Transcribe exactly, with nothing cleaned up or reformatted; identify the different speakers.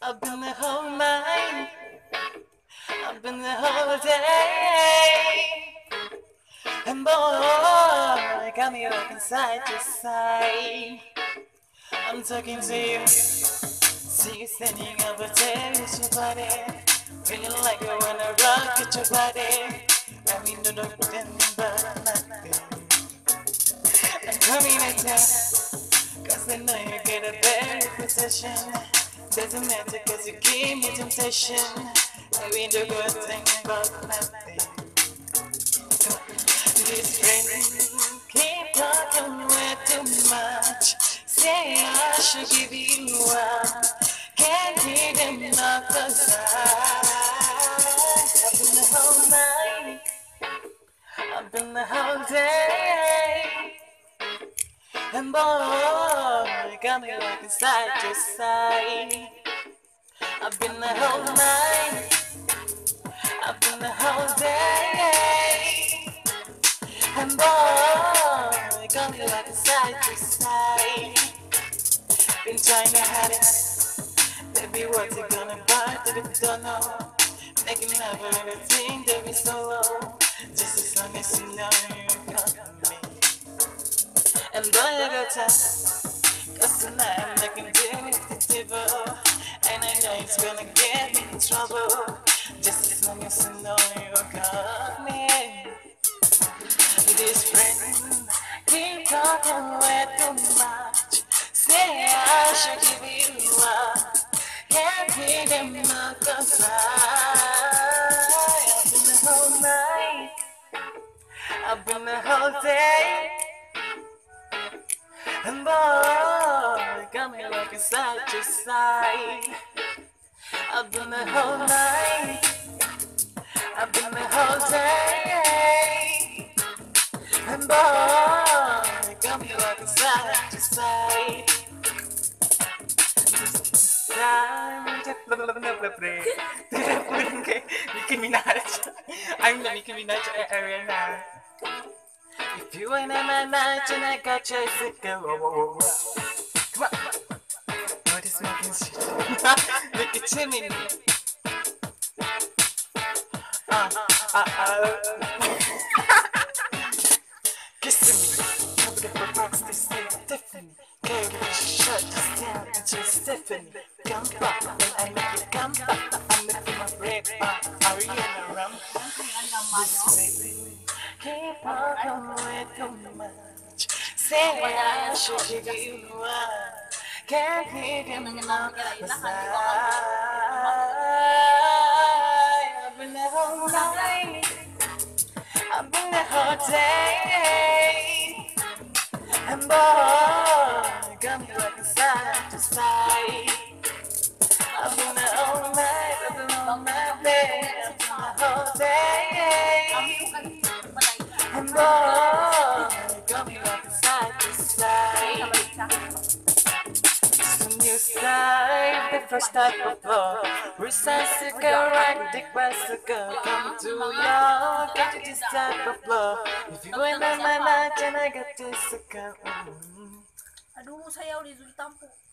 Speaker 1: I've been the whole night, I've been the whole day, and boy, got me rocking side to side. I'm talking to you, see you standing over there with your body, feeling like I wanna rock with your body. I mean, no nothing but nothing. I'm coming at you, cause I know you get a better possession. Doesn't matter cause you give me temptation. I mean, the good thing about nothing. This friend keep talking way too much. Say I should give you up. Can't hear them knock aside. I've been the whole night, I've been the whole day, and boy, got me rocking side to side. I've been the whole night, I've been the whole day, and boy, got me rocking side to side. Been trying to hide it, baby, what's it gonna buy that if you don't know? Making love for everything that we solo, just as long as you know you got me. And boy, I got time, cause tonight I'm looking good with the devil, and I know it's gonna get me in trouble, just as long as you know you got me. This friend keep talking way too much, say I should give you up. Can't hear them knock aside. I've been the whole night, I've been the whole day, and boy, got me rocking side to side. I've been the whole night, I've been the whole day, and boy, got me rocking side to side. Nicki Minaj. I'm the Nicki Minaj Ariana. If you ain't at my night and I got you, sick girl. Come on. What is making shit? Look at Timmy. Uh, uh, uh. Kissing me. Nobody but box to say Tiffany. Carry the shirt just down into Stephanie. Come back when I make it come back. I'm making my bread back. Ariana Ram. This baby keep on way too much. Say I should give you up. Can't hear him knock aside. I've been the whole night, I've been the whole day, and boy, got me rocking side to side. I've been the whole night, I've been on my bed, I've been the whole day, and boy, got me rocking side to side. It's a new style, the first type of love. Recycle, right, dick bicycle. Come to y'all, get you this type of love. If you ain't on my night, then I got this account.
Speaker 2: Aduh, saya udah jadi tampuk.